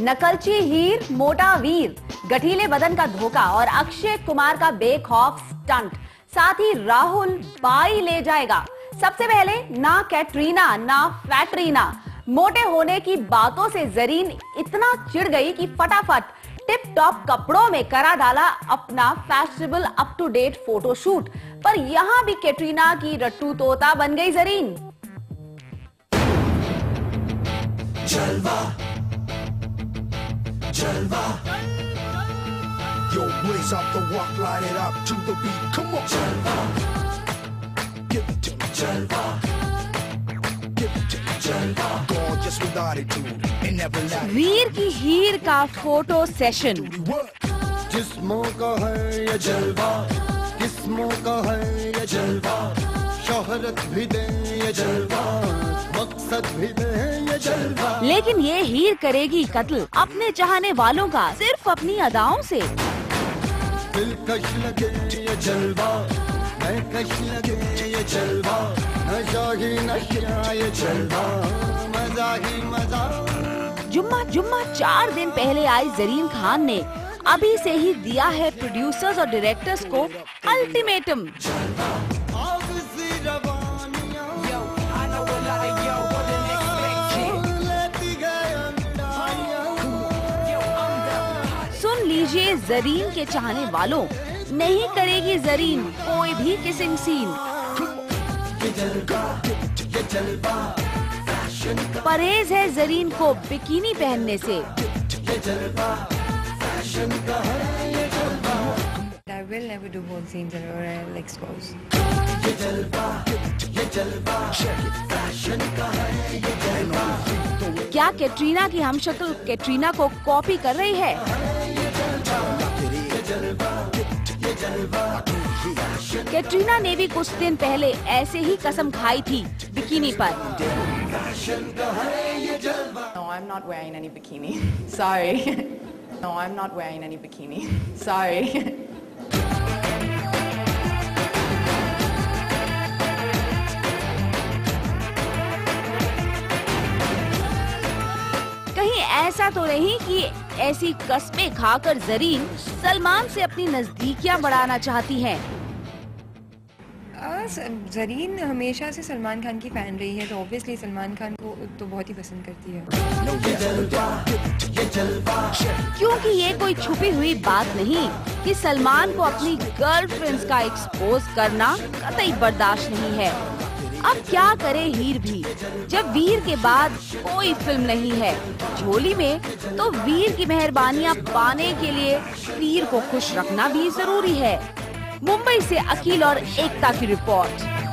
नकलची हीर, मोटा वीर, गठीले बदन का धोखा और अक्षय कुमार का बेखौफ स्टंट, साथ ही राहुल बाई ले जाएगा। सबसे पहले ना कैटरीना ना फैटरीना, मोटे होने की बातों से जरीन इतना चिढ़ गई कि फटाफट टिप टॉप कपड़ों में करा डाला अपना fashionable up to date photoshoot. पर यहां भी कैटरीना की रट्टू तोता बन गई जरीन। जलवा जलवा Yo, blaze up the walk, light it up to the beat. Come on, जलवा, give it to me, जलवा, give it to me, जलवा. Gorgeous with attitude and never lie. वीर की हीर का फोटो सेशन। जिस्मों का है ये जलवा, किस्मों का है ये जलवा, शोहरत भी दे ये जलवा, मकसद भी दे ये जलवा। लेकिन ये हीर करेगी कत्ल अपने चाहने वालों का सिर्फ अपनी अदाओं से। दिलकश लगे ये जलवा, मैं कश लगे ये जलवा, नशा ही नशा ये जलवा, मजा ही मजा। जुम्मा 4 दिन पहले आई जरीन खान ने अभी से ही दिया है प्रोड्यूसर्स और डायरेक्टर्स को अल्टीमेटम। सुन लीजिए जरीन के चाहने वालों, नहीं करेगी जरीन कोई भी किसिंग सीन। परहेज है जरीन को बिकिनी पहनने से। I will never do both scenes or I'll expose. क्या कैटरीना की हमशक्ल कैटरीना को कॉपी कर रही है? कैटरीना ने भी कुछ दिन पहले ऐसे ही कसम खाई थी बिकिनी पर। No, I'm not wearing any bikini. Sorry. No, I'm not wearing any bikini. Sorry. कहीं ऐसा तो नहीं कि ऐसी कसमें खाकर जरीन सलमान से अपनी नजदीकियां बढ़ाना चाहती हैं। जरीन हमेशा से सलमान खान की फैन रही है, तो ऑब्वियसली सलमान खान को तो बहुत ही पसंद करती है। क्योंकि ये कोई छुपी हुई बात नहीं कि सलमान को अपनी गर्लफ्रेंड्स का एक्सपोज करना कतई बर्दाश्त नहीं है। अब क्या करे हीर भी, जब वीर के बाद कोई फिल्म नहीं है झोली में, तो वीर की मेहरबानियां पाने के लिए वीर को खुश रखना भी जरूरी है। मुंबई से अकील और एकता की रिपोर्ट।